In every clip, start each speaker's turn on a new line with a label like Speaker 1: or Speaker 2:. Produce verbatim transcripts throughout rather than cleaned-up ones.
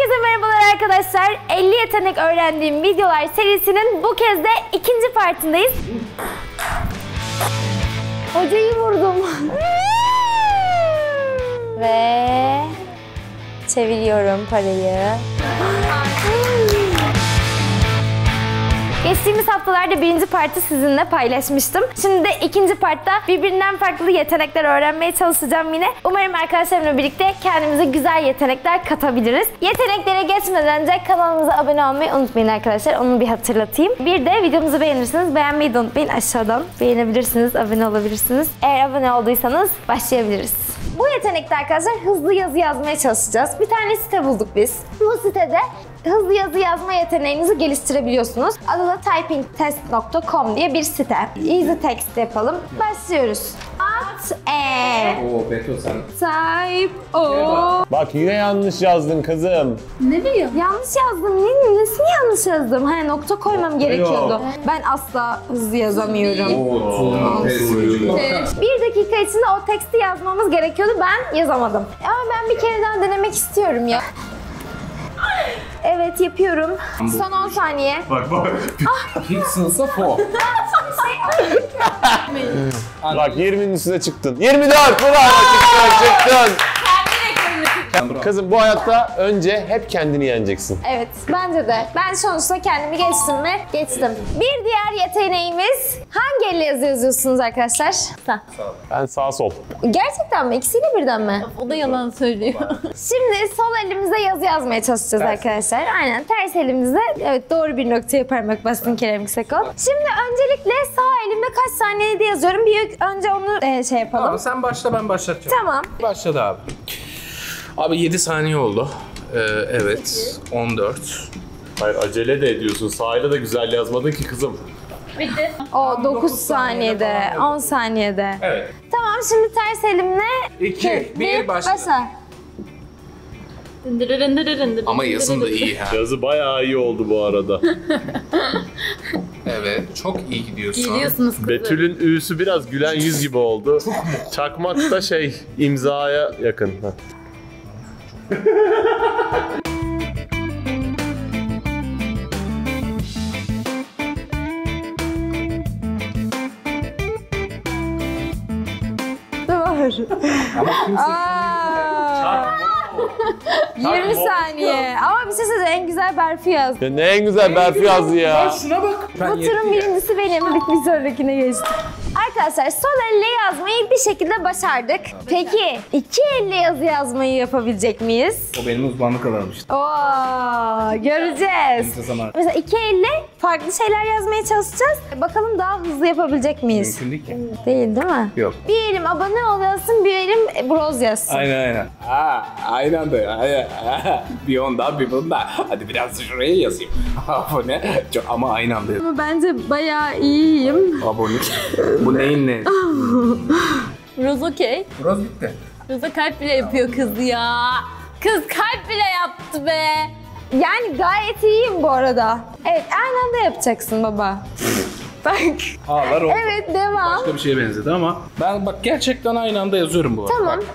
Speaker 1: Herkese merhabalar arkadaşlar. elli yetenek öğrendiğim videolar serisinin bu kez de ikinci partındayız. Hocayı vurdum. Ve çeviriyorum parayı. Geçtiğimiz haftalarda birinci partı sizinle paylaşmıştım. Şimdi de ikinci partta birbirinden farklı yetenekler öğrenmeye çalışacağım yine. Umarım arkadaşlarımla birlikte kendimize güzel yetenekler katabiliriz. Yeteneklere geçmeden önce kanalımıza abone olmayı unutmayın arkadaşlar. Onu bir hatırlatayım. Bir de videomuzu beğenirseniz beğenmeyi de unutmayın. Aşağıdan beğenebilirsiniz, abone olabilirsiniz. Eğer abone olduysanız başlayabiliriz. Bu yetenekte arkadaşlar hızlı yazı yazmaya çalışacağız. Bir tane site bulduk biz. Bu sitede hızlı yazı yazma yeteneğinizi geliştirebiliyorsunuz. Adı da typing test nokta com diye bir site. Easy text yapalım. Başlıyoruz. At e.
Speaker 2: Oo Beto sen.
Speaker 1: Type o.
Speaker 3: Bak yine yanlış yazdın kızım.
Speaker 1: Ne bileyim? Yanlış yazdım. Ne, nesini yanlış yazdım? Hani nokta koymam gerekiyordu. Ben asla hızlı yazamıyorum.
Speaker 2: Oo test.
Speaker 1: Bir dakika içinde o teksti yazmamız gerekiyordu. Ben yazamadım. Ama ben bir kere daha denemek istiyorum ya. Evet yapıyorum. Son on saniye.
Speaker 2: Bak bak. Pixels'a fo.
Speaker 3: Bak yirminin üstüne çıktın. yirmi dört bravo çıktın çıktın. Kızım bu hayatta önce hep kendini yeneceksin.
Speaker 1: Evet bence de. Ben sonuçta kendimi geçtim ve geçtim. Bir diğer yeteneğimiz hangi elle yazı yazıyorsunuz arkadaşlar? Sağ.
Speaker 3: Ben sağ sol.
Speaker 1: Gerçekten mi? İkisiyle birden mi?
Speaker 4: O da yalan söylüyor.
Speaker 1: Şimdi sol elimizde yazı yazmaya çalışacağız ters arkadaşlar. Aynen ters elimizde. Evet doğru bir noktaya parmak bastın Kerem Yüksekol. Şimdi öncelikle sağ elimde kaç saniyede yazıyorum. Bir önce onu e, şey yapalım.
Speaker 2: Tamam sen başla ben başlatacağım.
Speaker 1: Tamam.
Speaker 2: Başladı abi. Abi yedi saniye oldu. Ee, evet. on dört.
Speaker 3: Hayır acele de ediyorsun. Sağıyla da güzel yazmadın ki kızım.
Speaker 4: Bitti.
Speaker 1: O dokuz saniyede, on saniyede.
Speaker 2: Evet.
Speaker 1: Tamam şimdi ters elimle
Speaker 2: iki, bir, başla. Ama yazın da iyi ha.
Speaker 3: Yazı bayağı iyi oldu bu arada.
Speaker 2: Evet. Çok iyi gidiyorsun.
Speaker 4: Geliyorsunuz kızım.
Speaker 3: Betül'ün ü'sü biraz gülen yüz gibi oldu. Çakmak da şey imzaya yakın.
Speaker 1: Aa, yirmi saniye. Ama bir şey söyleyeyim en güzel Berfi yazdı.
Speaker 3: Ya ne en güzel Berfi yazdı ya.
Speaker 2: Şuna bak.
Speaker 1: Bu turun birincisi benim. Bir sonrakine geçtim. Arkadaşlar sol elle yazmayı bir şekilde başardık. Peki iki elle yazı yazmayı yapabilecek miyiz?
Speaker 2: O benim uzmanlık alanım işte.
Speaker 1: Oo, göreceğiz. Mesela iki elle farklı şeyler yazmaya çalışacağız. Bakalım daha hızlı yapabilecek miyiz?
Speaker 2: Mümkün değil ki.
Speaker 1: Değil değil mi?
Speaker 2: Yok.
Speaker 1: Bir elim abone ol yazsın, bir elim broz yazsın.
Speaker 2: Aynen aynen. Aa, aynen anda. Aynen. Bir ondan bir bundan. Hadi biraz şuraya yazayım. Abone. Çok, ama aynı anda yazayım.
Speaker 1: Ama bence bayağı iyiyim.
Speaker 2: Abone. Bu neyin ne?
Speaker 4: Rose okey.
Speaker 2: Burası bitti.
Speaker 4: Rose kalp bile yapıyor kız ya. Kız kalp bile yaptı be.
Speaker 1: Yani gayet iyiyim bu arada. Evet aynı anda yapacaksın baba. Bak.
Speaker 2: Ağlar oldu.
Speaker 1: Evet devam.
Speaker 2: Başka bir şeye benzedi ama ben bak gerçekten aynı anda yazıyorum bu arada.
Speaker 1: Tamam.
Speaker 2: Bak.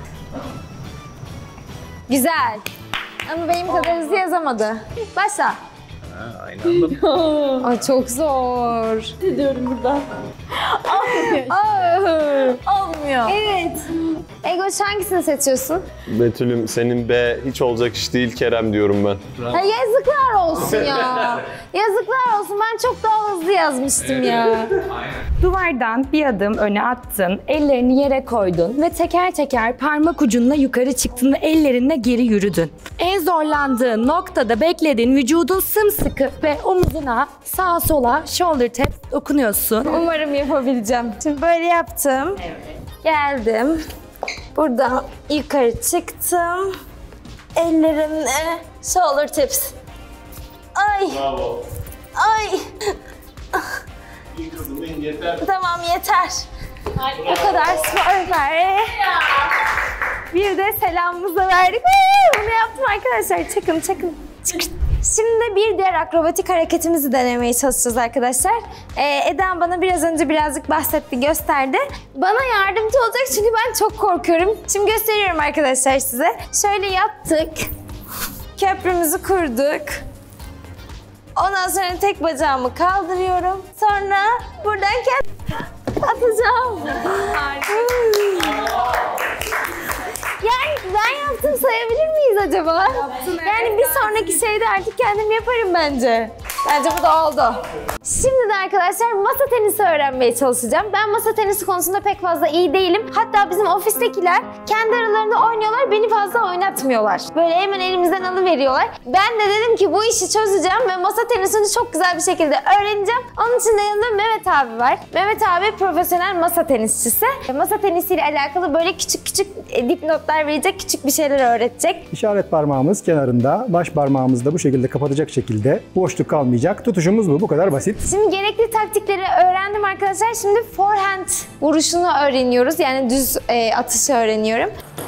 Speaker 1: Güzel. Ama benim kadar hızlı yazamadı. Başla.
Speaker 2: Ha, aynı anda.
Speaker 1: Ay çok zor.
Speaker 4: Diyorum buradan. Olmuyor.
Speaker 1: Aa.
Speaker 4: Olmuyor.
Speaker 1: Evet. Egoş hangisini seçiyorsun?
Speaker 3: Betül'üm senin B hiç olacak iş değil Kerem diyorum ben.
Speaker 1: Ha, yazıklar olsun ya. Yazıklar olsun. Ben çok daha hızlı yazmıştım ya.
Speaker 5: Duvardan bir adım öne attın, ellerini yere koydun ve teker teker parmak ucunla yukarı çıktın ve ellerinle geri yürüdün. En zorlandığın noktada beklediğin vücudun sımsıkı ve omuzuna sağa sola shoulder tap dokunuyorsun.
Speaker 1: Umarım yapabileceğim. Şimdi böyle yaptım. Geldim. Buradan yukarı çıktım. Ellerimle shoulder taps. Ay.
Speaker 3: Bravo.
Speaker 1: Ay.
Speaker 3: İyi kızım yeter.
Speaker 1: Tamam yeter. Bu kadar süper. Bir de selamımızı verdik. Bunu yaptım arkadaşlar. Çakın çakın. Şimdi bir diğer akrobatik hareketimizi denemeye çalışacağız arkadaşlar. Ee, Eda bana biraz önce birazcık bahsetti, gösterdi. Bana yardımcı olacak çünkü ben çok korkuyorum. Şimdi gösteriyorum arkadaşlar size. Şöyle yaptık. Köprümüzü kurduk. Ondan sonra tek bacağımı kaldırıyorum. Sonra buradan kendim atacağım. Yani ben yaptım sayabilir miyiz acaba? Yaptın, yani evet, bir sonraki şeyde artık kendim yaparım bence. Bence bu da oldu. Şimdi de arkadaşlar masa tenisi öğrenmeye çalışacağım. Ben masa tenisi konusunda pek fazla iyi değilim. Hatta bizim ofistekiler kendi aralarında oynuyorlar, beni fazla oynatmıyorlar. Böyle hemen elimizden alıveriyorlar. Ben de dedim ki bu işi çözeceğim ve masa tenisini çok güzel bir şekilde öğreneceğim. Onun için de yanımda Mehmet abi var. Mehmet abi profesyonel masa tenisçisi. Masa tenisiyle alakalı böyle küçük küçük dipnotlar verecek, küçük bir şeyler öğretecek.
Speaker 6: İşaret parmağımız kenarında, baş parmağımız da bu şekilde kapatacak şekilde boşluk kalmayacak. Tutuşumuz bu, bu kadar basit.
Speaker 1: Şimdi gerekli taktikleri öğrendim arkadaşlar. Şimdi forehand vuruşunu öğreniyoruz. Yani düz e, atışı öğreniyorum.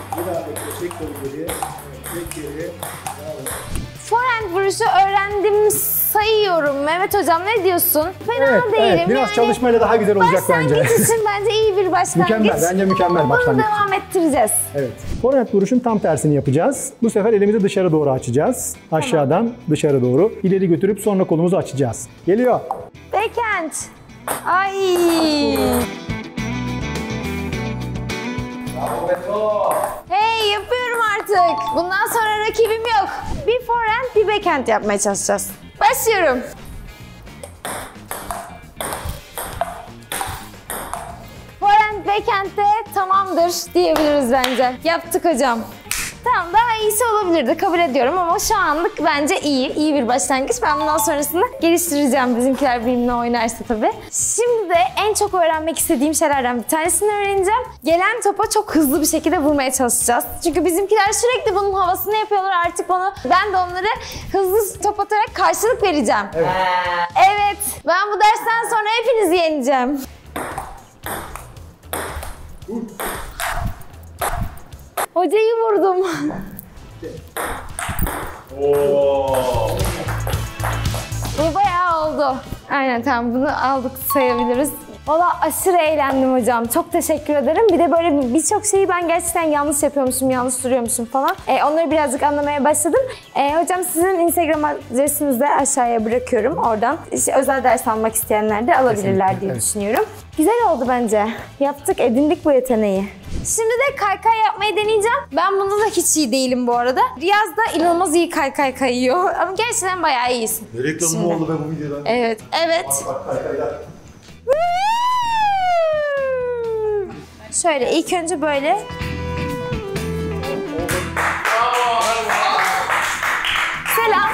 Speaker 1: Forehand vuruşu öğrendim sayıyorum. Mehmet hocam ne diyorsun? Fena
Speaker 6: Evet,
Speaker 1: değilim.
Speaker 6: evet. Biraz
Speaker 1: yani
Speaker 6: çalışmayla daha güzel olacak bence.
Speaker 1: Başlangıç için bence iyi bir başlangıç.
Speaker 6: Mükemmel, bence mükemmel başlangıç.
Speaker 1: Bunu devam ettireceğiz.
Speaker 6: Evet. Forehand vuruşun tam tersini yapacağız. Bu sefer elimizi dışarı doğru açacağız. Aşağıdan tamam. Dışarı doğru. İleri götürüp sonra kolumuzu açacağız. Geliyor.
Speaker 1: Backhand. Ay. Hey, yapıyorum artık. Bundan sonra rakibim yok. Bir forehand, bir backhand yapmaya çalışacağız. Başlıyorum. Forehand, backhand de tamamdır diyebiliriz bence. Yaptık hocam. Tamam, daha iyisi olabilirdi, kabul ediyorum ama şu anlık bence iyi, iyi bir başlangıç. Ben bundan sonrasında geliştireceğim, bizimkiler benimle oynarsa tabii. Şimdi de en çok öğrenmek istediğim şeylerden bir tanesini öğreneceğim. Gelen topa çok hızlı bir şekilde vurmaya çalışacağız. Çünkü bizimkiler sürekli bunun havasını yapıyorlar, artık bunu, ben de onları hızlı top atarak karşılık vereceğim. Evet. Evet, ben bu dersten sonra hepinizi yeneceğim. Hocayı vurdum. Bu bayağı oldu. Aynen, tamam, bunu aldık sayabiliriz. Valla aşırı eğlendim hocam. Çok teşekkür ederim. Bir de böyle birçok şeyi ben gerçekten yanlış yapıyormuşum, yanlış duruyormuşum falan. Ee, onları birazcık anlamaya başladım. Ee, hocam sizin Instagram adresinizi de aşağıya bırakıyorum. Oradan işte özel ders almak isteyenler de alabilirler Kesinlikle. diye evet. düşünüyorum. Güzel oldu bence. Yaptık, edindik bu yeteneği. Şimdi de kaykay yapmayı deneyeceğim. Ben bunda da hiç iyi değilim bu arada. Riyaz da inanılmaz iyi kaykay kayıyor. Ama gerçekten bayağı iyisin.
Speaker 7: Ne reklamı mı oldu be bu videodan?
Speaker 1: Evet, evet. Şöyle ilk önce böyle. Selam.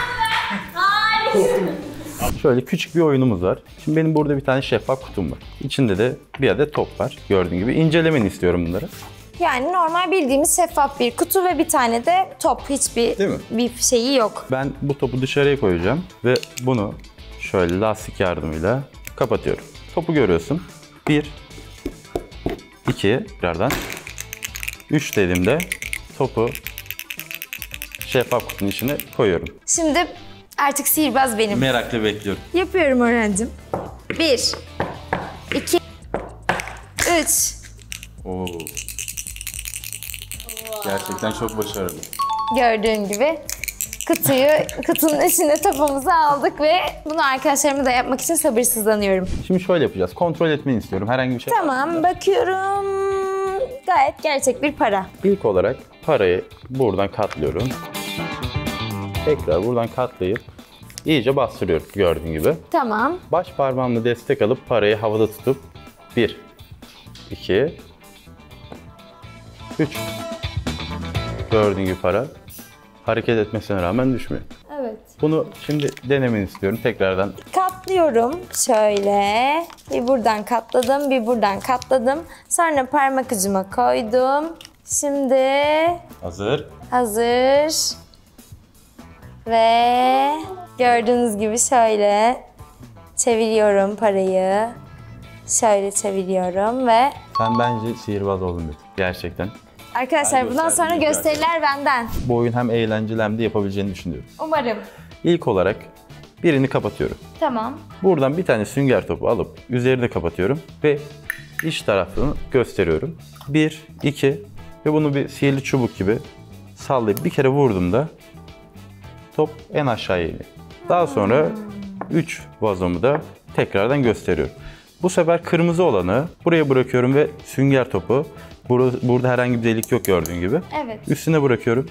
Speaker 8: Şöyle küçük bir oyunumuz var. Şimdi benim burada bir tane şeffaf kutum var. İçinde de bir adet top var. Gördüğün gibi incelemeni istiyorum bunları.
Speaker 1: Yani normal bildiğimiz şeffaf bir kutu ve bir tane de top. Hiçbir bir şeyi yok.
Speaker 8: Ben bu topu dışarıya koyacağım ve bunu şöyle lastik yardımıyla kapatıyorum. Topu görüyorsun. Bir, iki, tekrardan. Üç dediğimde topu şeffaf kutunun içine koyuyorum.
Speaker 1: Şimdi artık sihirbaz benim.
Speaker 8: Merakla bekliyorum.
Speaker 1: Yapıyorum öğrencim. Bir, iki, üç.
Speaker 8: Oo. Gerçekten çok başarılı.
Speaker 1: Gördüğün gibi kutuyu, kutunun içine topumuzu aldık ve bunu arkadaşlarımla da yapmak için sabırsızlanıyorum.
Speaker 8: Şimdi şöyle yapacağız. Kontrol etmeni istiyorum. Herhangi bir şey
Speaker 1: Tamam, bakıyorum. Gayet gerçek bir para.
Speaker 8: İlk olarak parayı buradan katlıyorum. Tekrar buradan katlayıp iyice bastırıyorum gördüğün gibi.
Speaker 1: Tamam.
Speaker 8: Baş parmağımla destek alıp parayı havada tutup bir, iki, üç. Gördüğün gibi para hareket etmesine rağmen düşmüyor.
Speaker 1: Evet.
Speaker 8: Bunu şimdi denemeni istiyorum tekrardan.
Speaker 1: Katlıyorum şöyle. Bir buradan katladım, bir buradan katladım. Sonra parmak ucuma koydum. Şimdi
Speaker 8: Hazır.
Speaker 1: hazır. Ve gördüğünüz gibi şöyle çeviriyorum parayı. Şöyle çeviriyorum ve...
Speaker 8: Sen bence sihirbaz oldun Betül. Gerçekten.
Speaker 1: Arkadaşlar bundan sonra gösteriler benden.
Speaker 8: Bu oyun hem eğlenceli hem de yapabileceğini düşünüyorum.
Speaker 1: Umarım.
Speaker 8: İlk olarak birini kapatıyorum.
Speaker 1: Tamam.
Speaker 8: Buradan bir tane sünger topu alıp üzerini kapatıyorum ve iç tarafını gösteriyorum. Bir, iki ve bunu bir sihirli çubuk gibi sallayıp bir kere vurduğumda top en aşağıya iniyor. Daha sonra üç vazomu da tekrardan gösteriyorum. Bu sefer kırmızı olanı buraya bırakıyorum ve sünger topu, burada, burada herhangi bir delik yok gördüğün gibi.
Speaker 1: Evet.
Speaker 8: Üstüne bırakıyorum.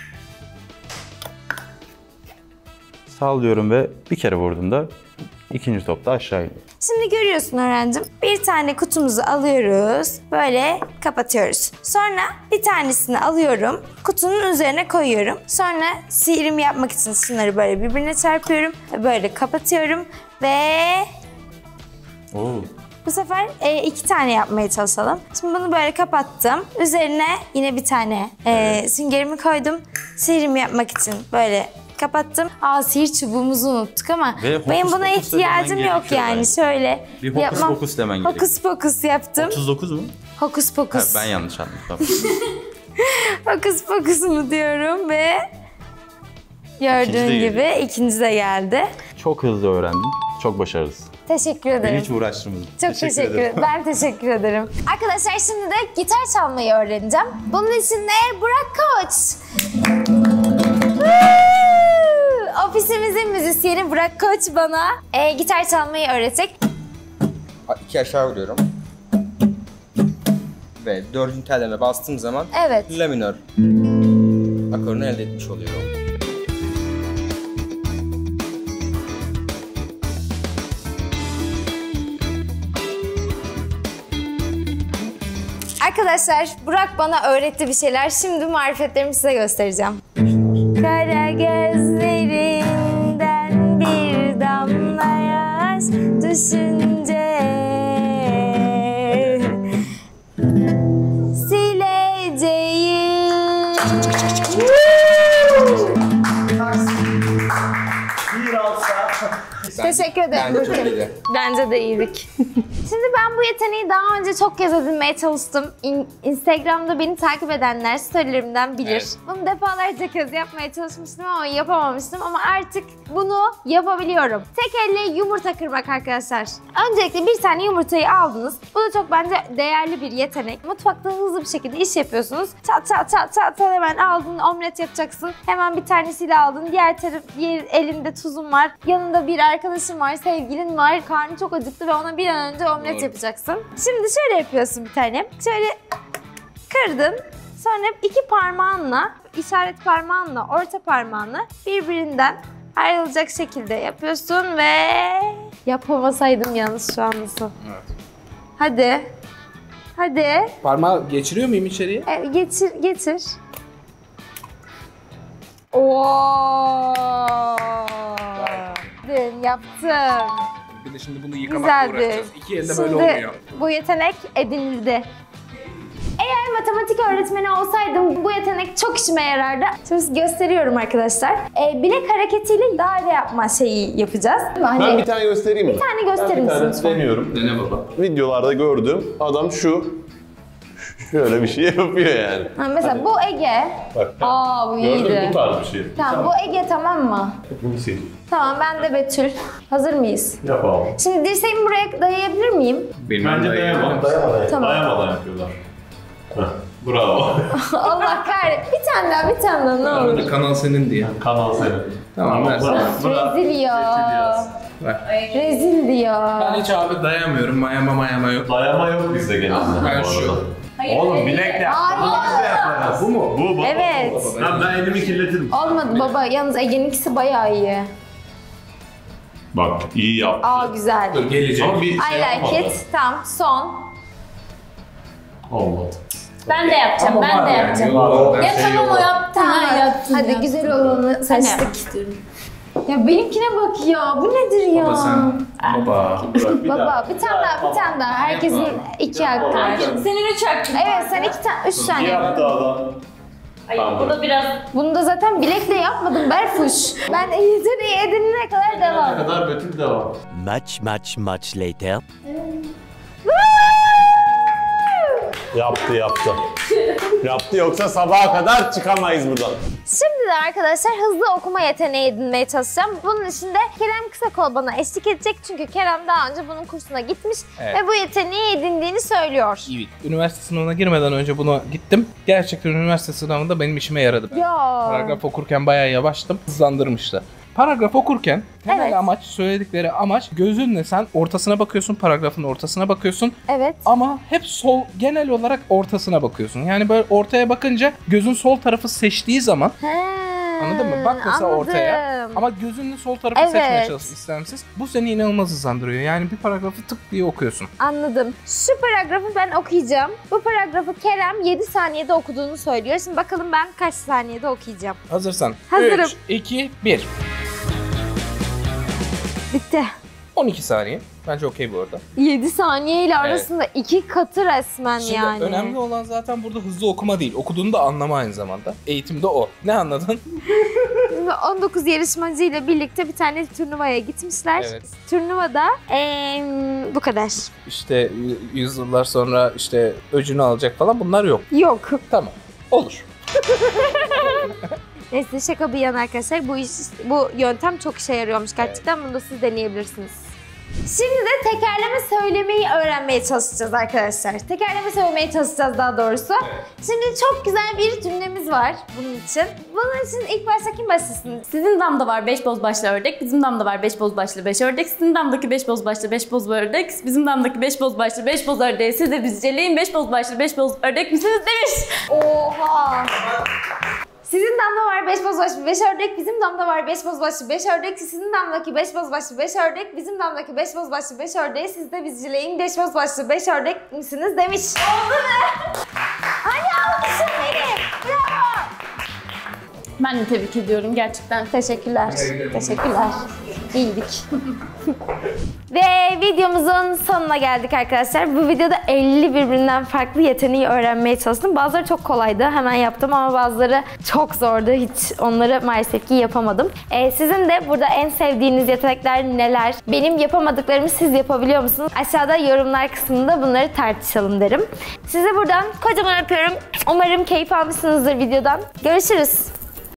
Speaker 8: Sallıyorum ve bir kere vurduğumda ikinci top da aşağı iniyor.
Speaker 1: Şimdi görüyorsun öğrencim. Bir tane kutumuzu alıyoruz. Böyle kapatıyoruz. Sonra bir tanesini alıyorum. Kutunun üzerine koyuyorum. Sonra sihrim yapmak için şunları böyle birbirine çarpıyorum. Böyle kapatıyorum ve
Speaker 8: Oo.
Speaker 1: bu sefer e, iki tane yapmaya çalışalım. Şimdi bunu böyle kapattım. Üzerine yine bir tane e, süngerimi koydum. Sihrimi yapmak için böyle kapattım. Aa, sihir çubuğumuzu unuttuk ama
Speaker 8: Ve hokus
Speaker 1: benim buna
Speaker 8: pokus
Speaker 1: ihtiyacım
Speaker 8: demen
Speaker 1: yok
Speaker 8: gerekiyor
Speaker 1: yani.
Speaker 8: bence.
Speaker 1: Şöyle
Speaker 8: Bir hokus
Speaker 1: yapmam.
Speaker 8: pokus demen gerekiyor.
Speaker 1: Hokus pokus yaptım.
Speaker 8: otuz dokuz mu?
Speaker 1: Hokus
Speaker 8: Ha,
Speaker 1: pokus.
Speaker 8: ben yanlış anladım. Tamam.
Speaker 1: Hokus pokus mu diyorum ve gördüğün
Speaker 8: İkinci de
Speaker 1: gibi
Speaker 8: geliyor.
Speaker 1: ikinci de geldi.
Speaker 8: Çok hızlı öğrendim. Çok başarılısın.
Speaker 1: Teşekkür ederim.
Speaker 8: Beni hiç uğraştırmadın.
Speaker 1: Çok teşekkür, ederim. Ben teşekkür ederim. Arkadaşlar şimdi de gitar çalmayı öğreneceğim. Bunun için de Burak Koç. Ofisimizin müzisyeni Burak Koç bana e, gitar çalmayı öğretecek.
Speaker 7: İki aşağı vuruyorum. Ve dördüncü tellerine bastığım zaman
Speaker 1: Evet.
Speaker 7: la minör akorunu elde etmiş oluyorum.
Speaker 1: Arkadaşlar Burak bana öğretti bir şeyler. Şimdi marifetlerimi size göstereceğim. Kara gözlerinden bir damla yaş düşünce sileceğim. Teşekkür ederim.
Speaker 7: Bence çok
Speaker 1: Burcu.
Speaker 7: iyiydi.
Speaker 1: Bence de iyiydik. Şimdi ben bu yeteneği daha önce çok kez edinmeye çalıştım. İn- Instagram'da beni takip edenler storylerimden bilir.
Speaker 2: Evet.
Speaker 1: Bunu defalarca kez yapmaya çalışmıştım ama yapamamıştım. Ama artık bunu yapabiliyorum. Tek elle yumurta kırmak arkadaşlar. Öncelikle bir tane yumurtayı aldınız. Bu da çok bence değerli bir yetenek. Mutfakta hızlı bir şekilde iş yapıyorsunuz. Çat çat çat çat çat hemen aldın, omlet yapacaksın. Hemen bir tanesiyle aldın. Diğer taraf, diğer elinde tuzun var. Yanında bir arkadaşın var, sevgilin var. Karnı çok acıktı ve ona bir an önce omlet
Speaker 2: Doğru.
Speaker 1: yapacaksın. Şimdi şöyle yapıyorsun bir tane. Şöyle kırdın. Sonra iki parmağınla, işaret parmağınla, orta parmağınla birbirinden ayrılacak şekilde yapıyorsun ve yapamasaydım yalnız şu an nasıl?
Speaker 2: Evet.
Speaker 1: Hadi. Hadi.
Speaker 2: Parmağı geçiriyor muyum içeriye?
Speaker 1: E, getir, getir. Oo. Dün yaptım.
Speaker 2: Bir de şimdi bunu yıkamakla
Speaker 1: Güzeldi.
Speaker 2: uğraşacağız. İki elde
Speaker 1: Şimdi
Speaker 2: böyle olmuyor.
Speaker 1: bu yetenek edinildi. Eğer matematik öğretmeni olsaydım bu yetenek çok işime yarardı. Şimdi gösteriyorum arkadaşlar. Ee, bilek hareketiyle daire yapma şeyi yapacağız.
Speaker 3: Ben
Speaker 1: Hani
Speaker 3: bir tane göstereyim mi?
Speaker 1: bir tane gösterir
Speaker 3: Ben bir
Speaker 1: misin
Speaker 3: tane
Speaker 1: lütfen?
Speaker 3: deniyorum.
Speaker 2: Dene baba.
Speaker 3: Videolarda gördüğüm adam şu. Şöyle bir şey yapıyor yani.
Speaker 1: Ha, mesela bu Ege.
Speaker 3: Bak.
Speaker 1: Aa, bu
Speaker 3: Gördün mü?
Speaker 1: iyiydi.
Speaker 3: Bu tarz bir şey.
Speaker 1: Tamam, bu Ege tamam mı?
Speaker 3: Bunu sil.
Speaker 1: Tamam, ben de Betül. Hazır mıyız?
Speaker 3: Yapalım.
Speaker 1: Şimdi dirseğimi buraya dayayabilir miyim?
Speaker 2: Bilmem
Speaker 3: Bence dayamadan. Dayamadan.
Speaker 1: Tamam.
Speaker 3: Dayamadan yapıyorlar. Heh, bravo.
Speaker 1: Allah kahretsin. Bir tane daha, bir tane daha ne olur.
Speaker 2: Burada kanal senin diye.
Speaker 3: Kanal senin.
Speaker 2: Tamam, ver.
Speaker 1: Rezil ya.
Speaker 2: Ver.
Speaker 1: Rezil diyor.
Speaker 2: Ben hiç abi dayamıyorum. Mayama mayama yok.
Speaker 3: Dayama yok bizde genelde.
Speaker 2: Ben
Speaker 3: bu
Speaker 2: şu.
Speaker 3: arada. Oğlum bilekle
Speaker 1: Hayır.
Speaker 2: Bu mu?
Speaker 3: Bu bu.
Speaker 1: Evet.
Speaker 3: Ben, ben elimi kirletirim.
Speaker 1: Olmadı baba. Yalnız Ege'ninkisi bayağı iyi.
Speaker 3: Bak iyi yaptı.
Speaker 1: Aa, güzel.
Speaker 2: Dur gelecek.
Speaker 3: Ama bir
Speaker 1: I
Speaker 3: şey
Speaker 1: like
Speaker 3: yapmadı.
Speaker 1: it. Tamam, son.
Speaker 3: Olmadı.
Speaker 4: Ben de yapacağım, ben de yapacağım.
Speaker 2: Yok, ben
Speaker 4: Ya
Speaker 2: şey
Speaker 4: tamam
Speaker 2: yok.
Speaker 4: o yaptı, ha yaptın.
Speaker 1: Hadi
Speaker 4: ya.
Speaker 1: güzel olanı
Speaker 4: Ben de
Speaker 1: seçtik.
Speaker 4: yapmak istiyorum.
Speaker 1: Ya benimkine bak ya. Bu nedir ya?
Speaker 2: Baba sen. Baba.
Speaker 1: Baba bir tane daha, bir tane daha. Herkesin iki hakkı var.
Speaker 4: Senin üç hakkın.
Speaker 1: Evet, sen iki tane, üç tane yap.
Speaker 3: Yaptı adam.
Speaker 4: Ay, bu da biraz...
Speaker 1: Bunu da zaten bilekle yapmadım Berfuş. Ben yeteneği edinene kadar
Speaker 3: Ne
Speaker 1: devam.
Speaker 3: kadar Betül devam.
Speaker 9: Much, much, much later.
Speaker 3: Yaptı yaptı. Yaptı yoksa sabaha kadar çıkamayız buradan.
Speaker 1: Şimdi de arkadaşlar hızlı okuma yeteneği edinmeye çalışacağım. Bunun için de Kerem Kısakol bana eşlik edecek. Çünkü Kerem daha önce bunun kursuna gitmiş
Speaker 7: Evet.
Speaker 1: ve bu yeteneği edindiğini söylüyor.
Speaker 7: Evet. Üniversite sınavına girmeden önce buna gittim. Gerçekten üniversite sınavında benim işime yaradı.
Speaker 1: Ya.
Speaker 7: Paragraf okurken bayağı yavaştım. Hızlandırmıştı. Paragraf okurken temel
Speaker 1: Evet.
Speaker 7: amaç, söyledikleri amaç gözünle sen ortasına bakıyorsun, paragrafın ortasına bakıyorsun.
Speaker 1: Evet.
Speaker 7: Ama hep sol, genel olarak ortasına bakıyorsun. Yani böyle ortaya bakınca gözün sol tarafı seçtiği zaman,
Speaker 1: He,
Speaker 7: anladın mı? Bak mesela
Speaker 1: anladım.
Speaker 7: ortaya ama gözünle sol tarafı
Speaker 1: Evet.
Speaker 7: seçmeye çalış istemsiz. Bu seni inanılmaz hızlandırıyor. Yani bir paragrafı tık diye okuyorsun.
Speaker 1: Anladım. Şu paragrafı ben okuyacağım. Bu paragrafı Kerem yedi saniyede okuduğunu söylüyor. Şimdi bakalım ben kaç saniyede okuyacağım.
Speaker 7: Hazırsan.
Speaker 1: Hazırım.
Speaker 7: üç, iki, bir.
Speaker 1: Bitti.
Speaker 7: on iki saniye. Bence okey bu arada.
Speaker 1: yedi saniye ile arasında iki katı resmen
Speaker 7: Şimdi
Speaker 1: yani.
Speaker 7: önemli olan zaten burada hızlı okuma değil. Okuduğunu da anlama aynı zamanda. Eğitimde o. Ne anladın?
Speaker 1: Şimdi on dokuz yarışmacı ile birlikte bir tane turnuvaya gitmişler.
Speaker 7: Evet.
Speaker 1: Turnuvada eee, bu kadar.
Speaker 7: İşte yüzyıllar sonra işte öcünü alacak falan bunlar yok.
Speaker 1: Yok.
Speaker 7: Tamam. Olur.
Speaker 1: Neyse şaka bir yana arkadaşlar. Bu iş, bu yöntem çok işe yarıyormuş gerçekten. Bunu da siz deneyebilirsiniz. Şimdi de tekerleme söylemeyi öğrenmeye çalışacağız arkadaşlar. Tekerleme söylemeye çalışacağız daha doğrusu. Şimdi çok güzel bir cümlemiz var bunun için. Bunun için ilk başta kim başlasın?
Speaker 4: Sizin damda var beş boz başlı ördek, bizim damda var beş boz başlı beş ördek, sizin damdaki beş boz başlı beş boz ördek, bizim damdaki beş boz başlı beş boz ördeği siz de bizceleyin beş boz başlı beş boz ördek misiniz demiş.
Speaker 1: Oha! Sizin damda var beş boz başlı beş ördek, bizim damda var beş boz başlı beş ördek, sizin damdaki beş boz başlı beş ördek, bizim damdaki beş boz başlı beş ördeği siz de bizcileyin beş boz başlı beş ördek misiniz demiş. Oldu mu? Hadi alkışın beni. Bravo.
Speaker 4: Ben de tebrik ediyorum gerçekten.
Speaker 1: Teşekkürler. Teşekkürler. İyiydik. Ve videomuzun sonuna geldik arkadaşlar. Bu videoda elli birbirinden farklı yeteneği öğrenmeye çalıştım. Bazıları çok kolaydı, hemen yaptım ama bazıları çok zordu. Hiç onları maalesef ki yapamadım. Ee, sizin de burada en sevdiğiniz yetenekler neler? Benim yapamadıklarımı siz yapabiliyor musunuz? Aşağıda yorumlar kısmında bunları tartışalım derim. Size buradan kocaman öpüyorum. Umarım keyif almışsınızdır videodan. Görüşürüz.